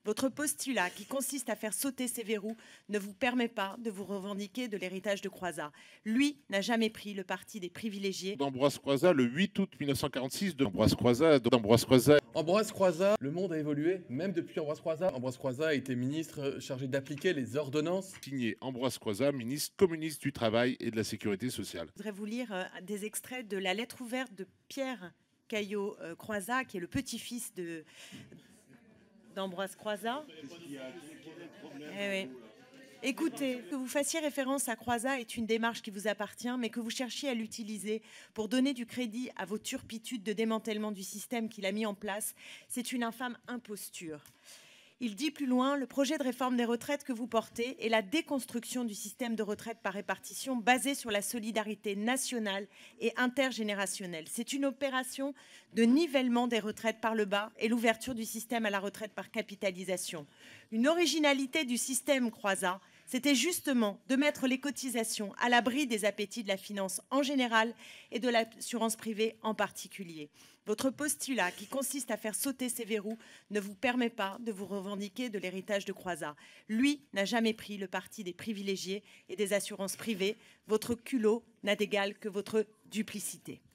Votre postulat, qui consiste à faire sauter ces verrous, ne vous permet pas de vous revendiquer de l'héritage de Croizat. Lui n'a jamais pris le parti des privilégiés. D'Ambroise Croizat, le 8 août 1946, d'Ambroise Croizat. Ambroise Croizat, le monde a évolué, même depuis Ambroise Croizat. Ambroise Croizat a été ministre chargé d'appliquer les ordonnances. Signé Ambroise Croizat, ministre communiste du Travail et de la Sécurité sociale. Je voudrais vous lire des extraits de la lettre ouverte de Pierre Caillot-Croizat, qui est le petit-fils d'Ambroise Croizat. Eh oui. Écoutez, que vous fassiez référence à Croizat est une démarche qui vous appartient, mais que vous cherchiez à l'utiliser pour donner du crédit à vos turpitudes de démantèlement du système qu'il a mis en place, c'est une infâme imposture. Il dit plus loin, le projet de réforme des retraites que vous portez est la déconstruction du système de retraite par répartition basé sur la solidarité nationale et intergénérationnelle. C'est une opération de nivellement des retraites par le bas et l'ouverture du système à la retraite par capitalisation. Une originalité du système Croizat, c'était justement de mettre les cotisations à l'abri des appétits de la finance en général et de l'assurance privée en particulier. Votre postulat, qui consiste à faire sauter ces verrous, ne vous permet pas de vous revendiquer de l'héritage de Croizat. Lui n'a jamais pris le parti des privilégiés et des assurances privées. Votre culot n'a d'égal que votre duplicité.